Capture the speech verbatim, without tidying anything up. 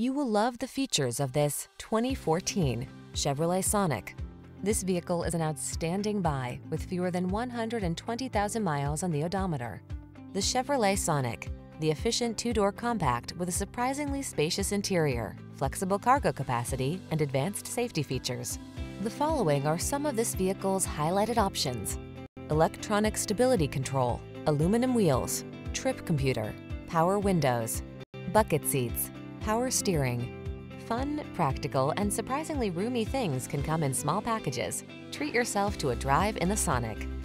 You will love the features of this twenty fourteen Chevrolet Sonic. This vehicle is an outstanding buy with fewer than one hundred twenty thousand miles on the odometer. The Chevrolet Sonic, the efficient two-door compact with a surprisingly spacious interior, flexible cargo capacity, and advanced safety features. The following are some of this vehicle's highlighted options: electronic stability control, aluminum wheels, trip computer, power windows, bucket seats, power steering. Fun, practical, and surprisingly roomy things can come in small packages. Treat yourself to a drive in the Sonic.